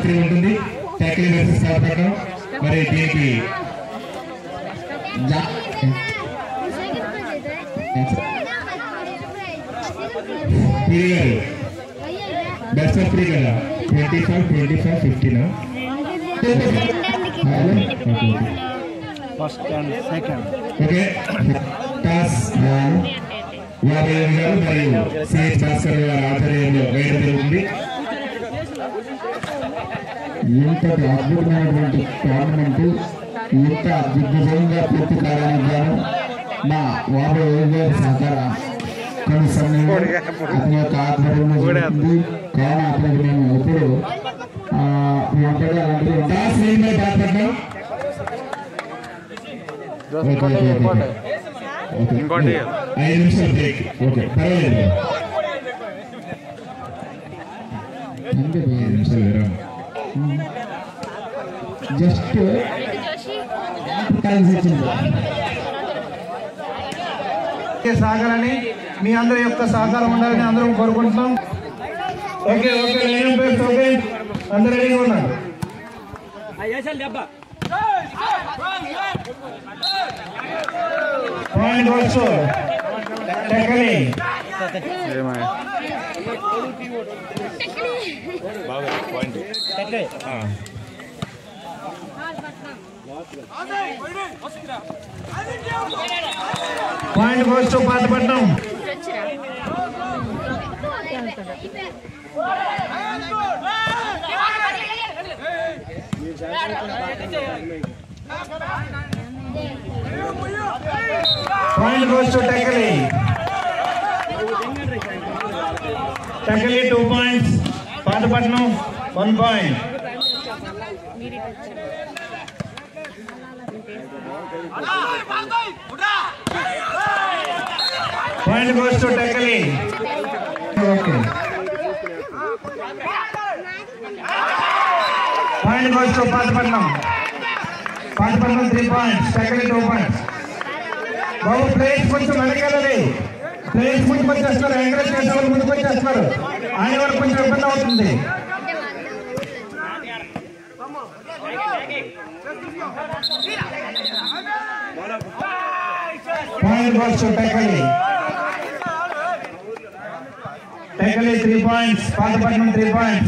Match ఉంటుంది. Title versus కాపాడడం. మరి దీనికి బెస్ట్ ఆఫ్ 3 కదా 25, 15 first and second. Okay toss గారు మరియు సిహెచ్ భాస్కర్ గారి ఆధ్వర్యంలో వేయడం జరుగుతుంది. ఇంతటి అద్భుతమైనటువంటి టోర్నమెంట్ ఇంత దిగ్విజయంగా పూర్తి కావడానికి గాను మా వారు సహకారం కొన్ని సమయంలో అతని యొక్క ఆధ్వర్యంలో జరుగుతుంది. కావున అతనికి మేము ఎప్పుడు టాస్ వేయమని బాధపడ్డాం. ఇంకోటి 5 నిమిషాలు బ్రేక్. ఓకే పర్వాలేదు. 5 నిమిషాలు విరామం. జస్ట్ సాగాలని మీ అందరి యొక్క సహకారం ఉండాలని అందరం కోరుకుంటున్నాం. ఓకే ఓకే ఓకే అందరూ రెడీగా ఉన్నారు. పాయింట్ వచ్చు టెక్కలి పాయింట్ వచ్చు పాతపట్నం. పాయింట్ వచ్చు Tekkali. Tekkali 2 points, Pathapatnam 1 point. Point goes to Tekkali. Okay point goes to Pathapatnam. Pathapatnam 3 points, Tekkali 2 points. బాబు ప్లేయర్స్ కొంచెం వెనకాలి. ప్లేయర్స్ ముందుకు వచ్చేస్తున్నారు. ఎంకరేజ్ చేసే వాళ్ళు ముందుకు వచ్చేస్తున్నారు. ఆయన వరకు కొంచెం ఇబ్బంది అవుతుంది. Point goes to Tekkali. Tekkali 3 points, Pathapatnam 3 points.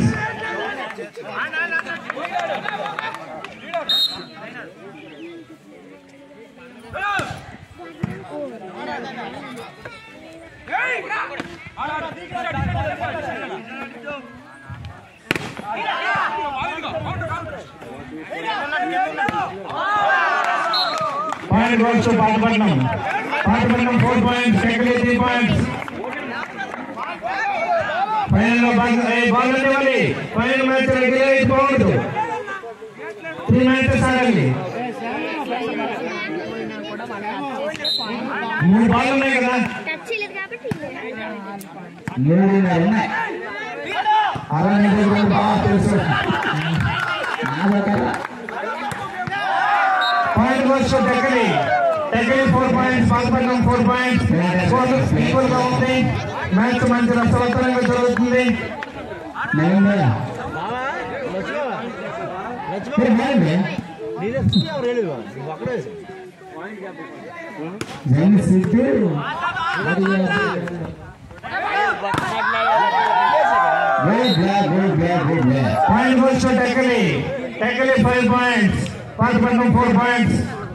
Point goes to Pathapatnam. Pathapatnam 4 points, Tekkali 3 points. ఫైనల్లో బాల్ ఇవ్వాలి. ఫైనల్ మ్యాచ్ రెగ్యులర్ అయిపోవద్దు. 3 మ్యాచెస్ ఆడాలి. 3 బాల్ ఉన్నాయి కదా. 7 ఉన్నాయి. అలానే బాగా తెలుసు. Point goes to Tekkali. Tekkali 4 points, Pathapatnam 4 points. Equal గా ఉంది. మ్యాచ్ మంచి రసవత్తరంగా జరుగుతుంది. Point goes to Tekkali. Tekkali 5 points, Pathapatnam 4 points.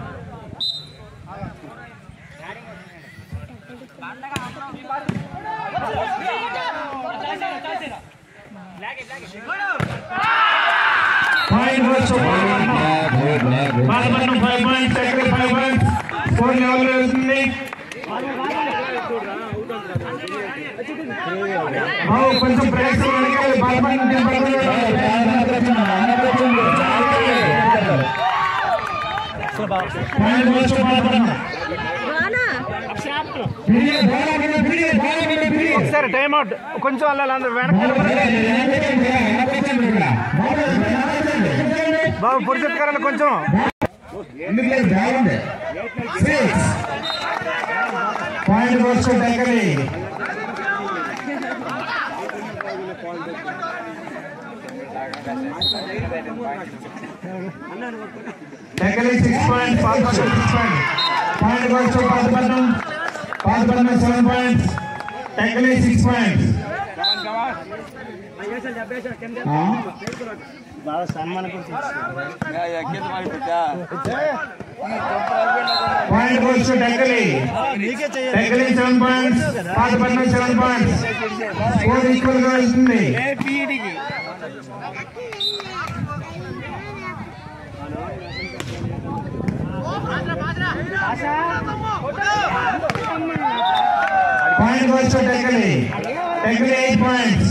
Point goes to Pathapatnam 5 points, Tekkali 5 points. Score level వెళ్తుంది. కొంచెం ప్రేక్షకులు వెనకాలి. Pathapatnam team point goes to Pathapatnam. ఒకసారి టైం అవుట్. కొంచెం అందరూ బాబు పురుషత్కారాలు కొంచెం point goes to Tekkali. Tackling 6 points, Palpattam 6 points. Point goes to Palpattam. Palpattam 7 points. Tackling 6 points. బాగా సన్మానం Point goes to Tackling. Tackling 7 points. Palpattam 7 points. Score equal గా ఉంటుంది. Point goes to Tackling. Tackling 8 points.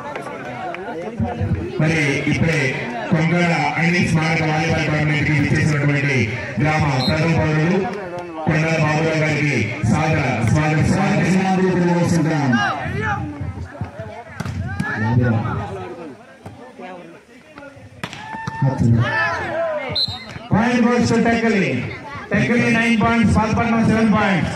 మరి ఇప్పుడే కొంగళ అన్ని స్మారక volleyball tournament కి విచ్చేసినటువంటి గ్రామ ప్రథమ పౌరులు కొండల బాబురావు గారికి స్వాగతం. Point goes to Tackling. Tackling 9 points. Palpattam 7 points.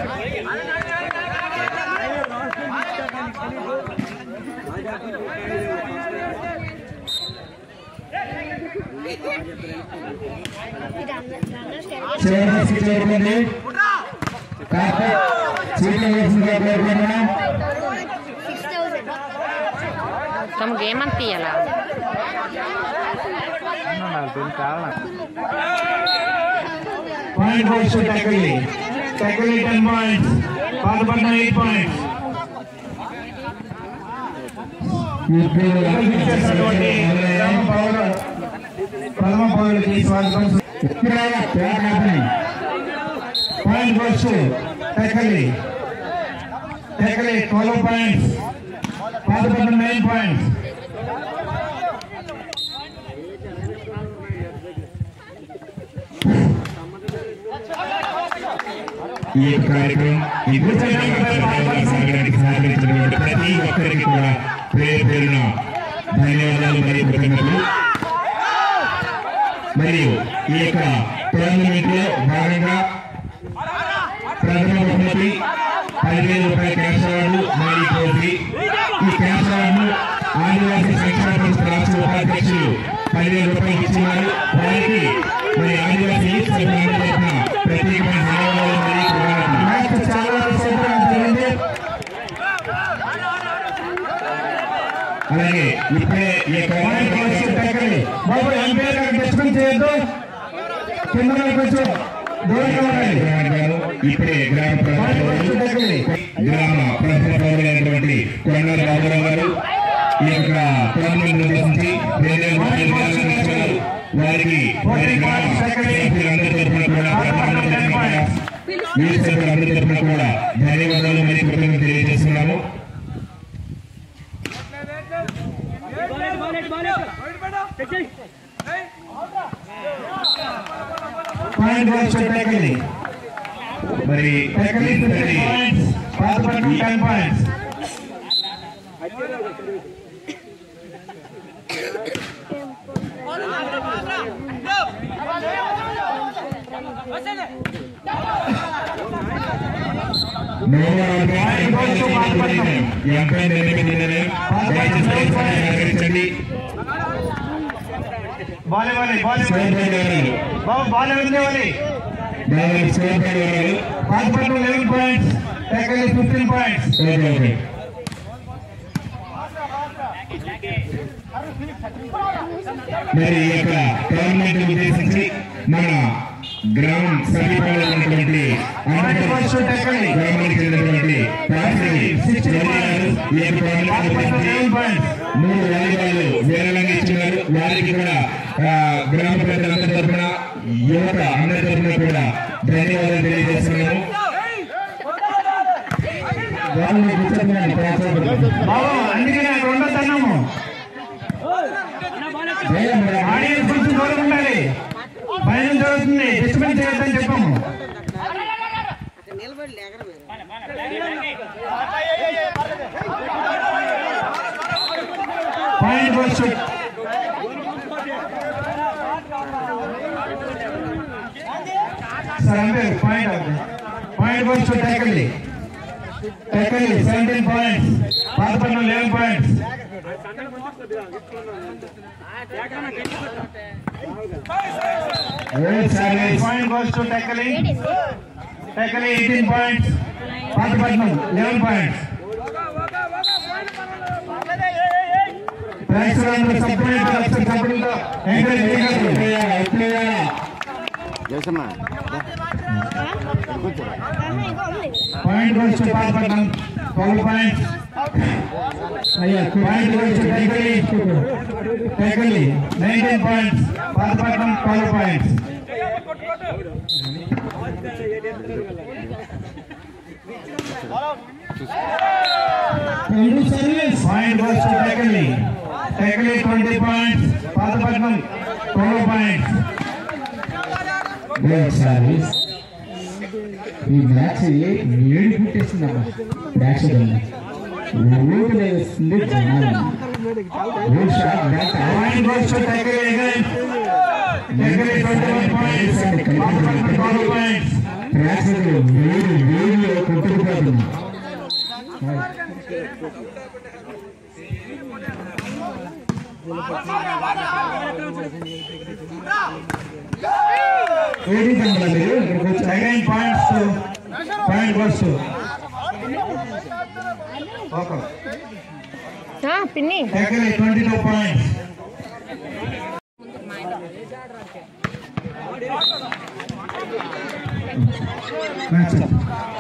తమకు ఏమంత ఇయ్యాలా Point goes to Tackling. Tackling 10 points. Palpattam 8 points. ప్రథమ పౌరులకి స్వాగతం. Point goes to Tackling. Tackling 12 points. Palpattam 9 points. ఈ కార్యక్రమం సహకరించినటువంటి ప్రతి ఒక్కరికి కూడా పేరున ధన్యవాదాలు మరియు కృతజ్ఞతలు. మరియు ఈ యొక్క టోర్నమెంట్ లో భాగంగా ప్రథమ బహుమతి 10,000 రూపాయల క్యాష్ అవార్డు మరియు ట్రోఫీ. ఈ క్యాష్ అవార్డును ఆదివాసీ సంక్షేమ సంస్థ రాష్ట్ర ఉపాధ్యక్షులు 10,000 రూపాయలు ఇస్తున్నారు. వారికి మరి ఆదివాసీ సభ్యులందరి తరఫున ప్రత్యేకమైన ధన్యవాదాలు మరియు అలాగే ఇప్పుడే ఈ బాబు ఎంపీఆర్ గారు డిస్కస్ చేయొద్దు. కింద కొంచెం దూరంగా ఉండండి. ఇప్పుడే గ్రామ ప్రధాన పౌరులైనటువంటి కొండల బాబురావు గారు ఈ యొక్క టోర్నమెంట్ నిర్వహించి వారికి సభ్యులందరి తరఫున కూడా ధన్యవాదాలు మరియు కృతజ్ఞతలు తెలియజేస్తున్నాము. Point goes to Tackling. మరి Tackling 15 points. Palpattam 10 points. బాలే బాబు బాలే ఉండేవాలి. Palpattam 11 points. Tackling 15 points. మరి ఈ యొక్క టోర్నమెంట్ ఉద్దేశించి మన గ్రామం సమీపంలో ఉన్నటువంటి గ్రామానికి చెందినటువంటి మూడు వాలీబాల్ వేలంగా ఇచ్చినారు. వారికి కూడా గ్రామ ప్రజలందరి తరఫున యువత అందరి తరఫున కూడా ధన్యవాదాలు తెలియజేస్తున్నాము. అందుకే నాకు ఉండొద్దన్నాము. ఆడియన్స్ కొంచెం దూరం ఉండాలి. భయం జరుగుతుంది. డిస్టర్బెన్స్ చేయొద్దని చెప్పాము. Point goes to Point goes to Tackling. Tackling 17 points. Palpattam 11 points. Good service. Point goes to Tekali. Tekali 18 points. Patipatnam 11 points. Price round supplement Point goes to Patipatnam 12 points. Point goes to Tekali 19 points. Patipatnam 12 points. Point goes to Tekali. Tekali 20 points. Patipatnam 12 points. Good service. ఈ match వేడి పుట్టేస్తుందమ్మా ప్రేక్షకులను ఊపిరి వేస్తుంది జనాలు. Good shot, back out. Point goes to Tekali again. Tekali 21 points. Patipatnam 12 points. ప్రేక్షకులు వేడిలో కొట్టుకుపోతుంది. ఏది జంగల మీరు ఇక్కడికి వచ్చి Again point goes to okay. పిన్ని Tekali 22 points. మ్యాచ్